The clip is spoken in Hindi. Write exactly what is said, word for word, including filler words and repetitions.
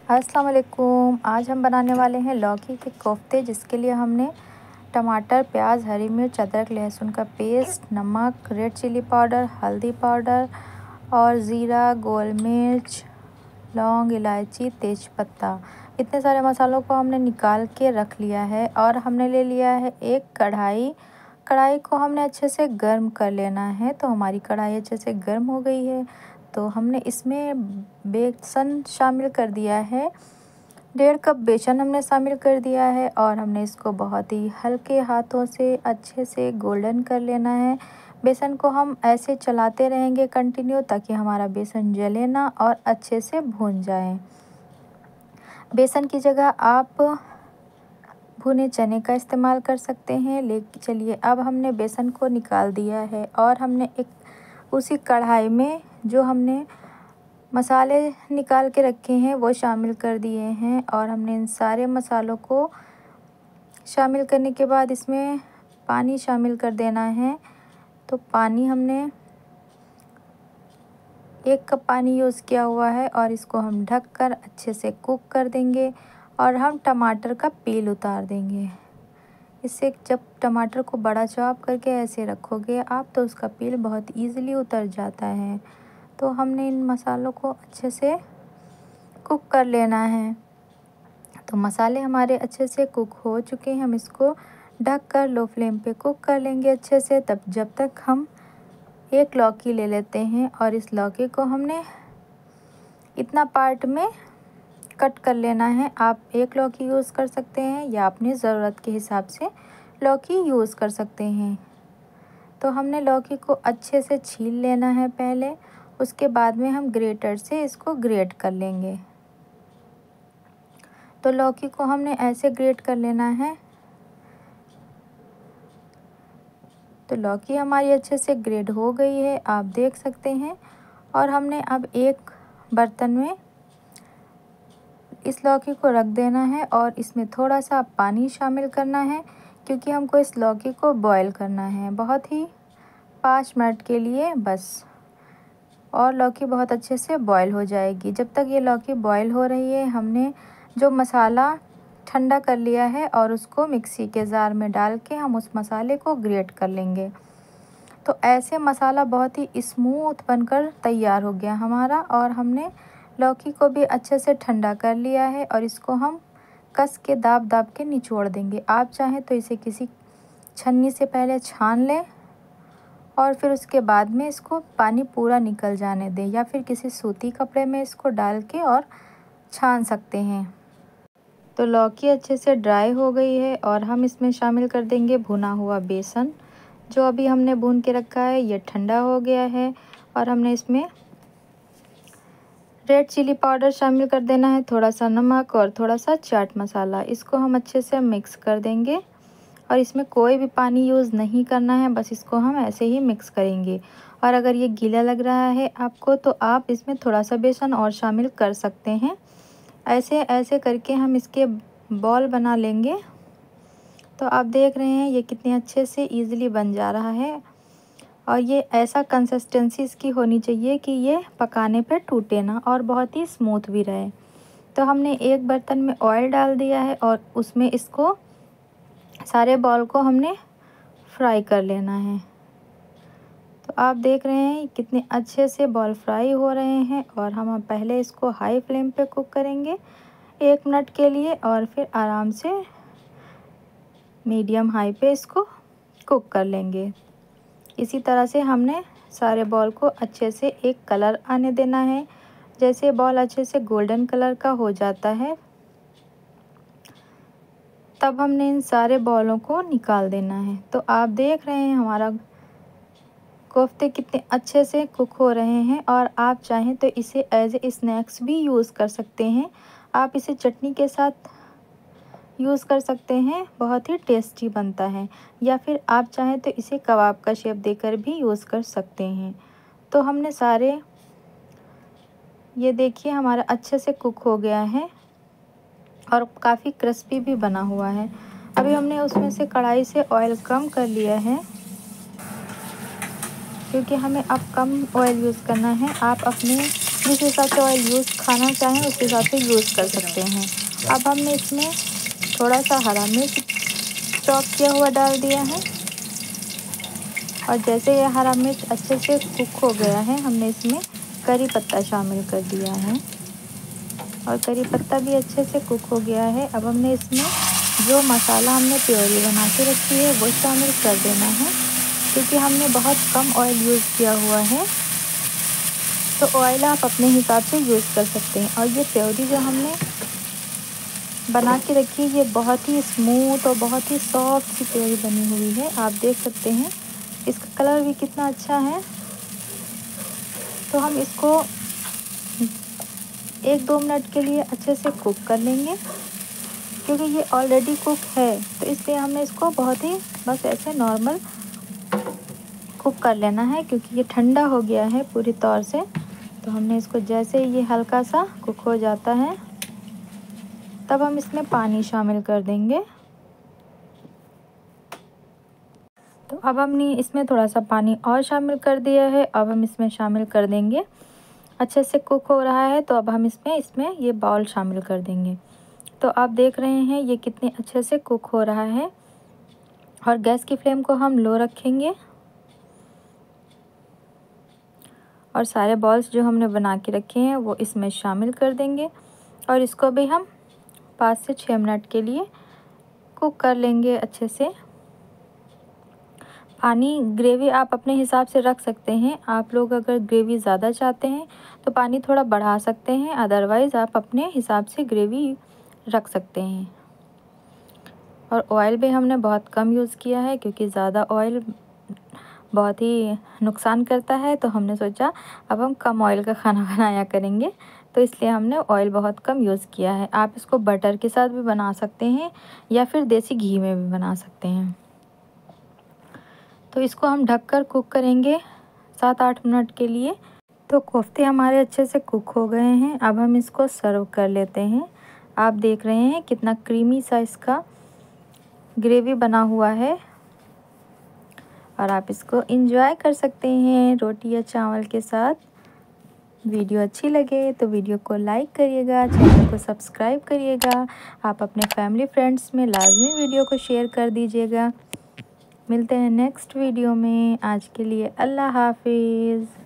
अस्सलाम वालेकुम। आज हम बनाने वाले हैं लौकी के कोफ्ते, जिसके लिए हमने टमाटर, प्याज, हरी मिर्च, अदरक, लहसुन का पेस्ट, नमक, रेड चिली पाउडर, हल्दी पाउडर और ज़ीरा, गोल मिर्च, लौंग, इलायची, तेज़पत्ता, इतने सारे मसालों को हमने निकाल के रख लिया है। और हमने ले लिया है एक कढ़ाई। कढ़ाई को हमने अच्छे से गर्म कर लेना है। तो हमारी कढ़ाई अच्छे से गर्म हो गई है, तो हमने इसमें बेसन शामिल कर दिया है। डेढ़ कप बेसन हमने शामिल कर दिया है और हमने इसको बहुत ही हल्के हाथों से अच्छे से गोल्डन कर लेना है। बेसन को हम ऐसे चलाते रहेंगे कंटिन्यू, ताकि हमारा बेसन जले ना और अच्छे से भून जाए। बेसन की जगह आप भुने चने का इस्तेमाल कर सकते हैं। लेकिन चलिए, अब हमने बेसन को निकाल दिया है और हमने एक उसी कढ़ाई में जो हमने मसाले निकाल के रखे हैं वो शामिल कर दिए हैं। और हमने इन सारे मसालों को शामिल करने के बाद इसमें पानी शामिल कर देना है। तो पानी हमने एक कप पानी यूज़ किया हुआ है और इसको हम ढक कर अच्छे से कुक कर देंगे। और हम टमाटर का पील उतार देंगे। इससे जब टमाटर को बड़ा चॉप करके ऐसे रखोगे आप, तो उसका पील बहुत ईज़िली उतर जाता है। तो हमने इन मसालों को अच्छे से कुक कर लेना है। तो मसाले हमारे अच्छे से कुक हो चुके हैं। हम इसको ढक कर लो फ्लेम पे कुक कर लेंगे अच्छे से, तब जब तक हम एक लौकी ले लेते हैं। और इस लौकी को हमने इतना पार्ट में कट कर लेना है। आप एक लौकी यूज़ कर सकते हैं या अपनी ज़रूरत के हिसाब से लौकी यूज़ कर सकते हैं। तो हमने लौकी को अच्छे से छील लेना है पहले, उसके बाद में हम ग्रेटर से इसको ग्रेट कर लेंगे। तो लौकी को हमने ऐसे ग्रेट कर लेना है। तो लौकी हमारी अच्छे से ग्रेट हो गई है, आप देख सकते हैं। और हमने अब एक बर्तन में इस लौकी को रख देना है और इसमें थोड़ा सा पानी शामिल करना है, क्योंकि हमको इस लौकी को बॉईल करना है बहुत ही पाँच मिनट के लिए बस। और लौकी बहुत अच्छे से बॉईल हो जाएगी। जब तक ये लौकी बॉईल हो रही है, हमने जो मसाला ठंडा कर लिया है और उसको मिक्सी के जार में डाल के हम उस मसाले को ग्रेट कर लेंगे। तो ऐसे मसाला बहुत ही स्मूथ बनकर तैयार हो गया हमारा। और हमने लौकी को भी अच्छे से ठंडा कर लिया है और इसको हम कस के दाब दाब के निचोड़ देंगे। आप चाहें तो इसे किसी छन्नी से पहले छान लें और फिर उसके बाद में इसको पानी पूरा निकल जाने दें, या फिर किसी सूती कपड़े में इसको डाल के और छान सकते हैं। तो लौकी अच्छे से ड्राई हो गई है और हम इसमें शामिल कर देंगे भुना हुआ बेसन, जो अभी हमने भून के रखा है। ये ठंडा हो गया है और हमने इसमें रेड चिली पाउडर शामिल कर देना है, थोड़ा सा नमक और थोड़ा सा चाट मसाला। इसको हम अच्छे से मिक्स कर देंगे और इसमें कोई भी पानी यूज़ नहीं करना है, बस इसको हम ऐसे ही मिक्स करेंगे। और अगर ये गीला लग रहा है आपको, तो आप इसमें थोड़ा सा बेसन और शामिल कर सकते हैं। ऐसे ऐसे करके हम इसके बॉल बना लेंगे। तो आप देख रहे हैं ये कितने अच्छे से ईज़िली बन जा रहा है। और ये ऐसा कंसिस्टेंसी इसकी होनी चाहिए कि ये पकाने पर टूटे ना और बहुत ही स्मूथ भी रहे। तो हमने एक बर्तन में ऑयल डाल दिया है और उसमें इसको सारे बॉल को हमने फ्राई कर लेना है। तो आप देख रहे हैं कितने अच्छे से बॉल फ्राई हो रहे हैं। और हम पहले इसको हाई फ्लेम पे कुक करेंगे एक मिनट के लिए, और फिर आराम से मीडियम हाई पे इसको कुक कर लेंगे। इसी तरह से हमने सारे बॉल को अच्छे से एक कलर आने देना है। जैसे बॉल अच्छे से गोल्डन कलर का हो जाता है, तब हमने इन सारे बॉलों को निकाल देना है। तो आप देख रहे हैं हमारा कोफ्ते कितने अच्छे से कुक हो रहे हैं। और आप चाहें तो इसे एज ए स्नैक्स भी यूज़ कर सकते हैं। आप इसे चटनी के साथ यूज़ कर सकते हैं, बहुत ही टेस्टी बनता है। या फिर आप चाहें तो इसे कबाब का शेप देकर भी यूज़ कर सकते हैं। तो हमने सारे, ये देखिए हमारा अच्छे से कुक हो गया है और काफ़ी क्रिस्पी भी बना हुआ है। अभी हमने उसमें से कढ़ाई से ऑयल कम कर लिया है, क्योंकि हमें अब कम ऑयल यूज़ करना है। आप अपने जिस हिसाब से ऑयल यूज़ खाना चाहें उस हिसाब से यूज़ कर सकते हैं। अब हमने इसमें थोड़ा सा हरा मिर्च चॉप किया हुआ डाल दिया है और जैसे ये हरा मिर्च अच्छे से कुक हो गया है, हमने इसमें करी पत्ता शामिल कर दिया है और करी पत्ता भी अच्छे से कुक हो गया है। अब हमने इसमें जो मसाला हमने प्योरी बना के रखी है वो शामिल कर देना है, क्योंकि हमने बहुत कम ऑयल यूज़ किया हुआ है, तो ऑयल आप अपने हिसाब से यूज़ कर सकते हैं। और ये प्योरी जो हमने बना के रखी है ये बहुत ही स्मूथ और बहुत ही सॉफ्ट सी प्योरी बनी हुई है। आप देख सकते हैं इसका कलर भी कितना अच्छा है। तो हम इसको एक दो मिनट के लिए अच्छे से कुक कर लेंगे, क्योंकि ये ऑलरेडी कुक है, तो इसलिए हमने इसको बहुत ही बस ऐसे नॉर्मल कुक कर लेना है, क्योंकि ये ठंडा हो गया है पूरी तौर से। तो हमने इसको जैसे ये हल्का सा कुक हो जाता है तब हम इसमें पानी शामिल कर देंगे। तो अब हमने इसमें थोड़ा सा पानी और शामिल कर दिया है। अब हम इसमें शामिल कर देंगे, अच्छे से कुक हो रहा है, तो अब हम इसमें इसमें ये बाउल शामिल कर देंगे। तो आप देख रहे हैं ये कितने अच्छे से कुक हो रहा है और गैस की फ्लेम को हम लो रखेंगे और सारे बॉल्स जो हमने बना के रखे हैं वो इसमें शामिल कर देंगे और इसको भी हम पाँच से छः मिनट के लिए कुक कर लेंगे अच्छे से। पानी ग्रेवी आप अपने हिसाब से रख सकते हैं। आप लोग अगर ग्रेवी ज़्यादा चाहते हैं तो पानी थोड़ा बढ़ा सकते हैं, अदरवाइज़ आप अपने हिसाब से ग्रेवी रख सकते हैं। और ऑयल भी हमने बहुत कम यूज़ किया है, क्योंकि ज़्यादा ऑयल बहुत ही नुकसान करता है, तो हमने सोचा अब हम कम ऑयल का खाना बनाया करेंगे, तो इसलिए हमने ऑयल बहुत कम यूज़ किया है। आप इसको बटर के साथ भी बना सकते हैं या फिर देसी घी में भी बना सकते हैं। तो इसको हम ढककर कुक करेंगे सात आठ मिनट के लिए। तो कोफ्ते हमारे अच्छे से कुक हो गए हैं। अब हम इसको सर्व कर लेते हैं। आप देख रहे हैं कितना क्रीमी सा इसका ग्रेवी बना हुआ है और आप इसको एंजॉय कर सकते हैं रोटी या चावल के साथ। वीडियो अच्छी लगे तो वीडियो को लाइक करिएगा, चैनल को सब्सक्राइब करिएगा। आप अपने फैमिली फ्रेंड्स में लाजमी वीडियो को शेयर कर दीजिएगा। मिलते हैं नेक्स्ट वीडियो में। आज के लिए अल्लाह हाफिज़।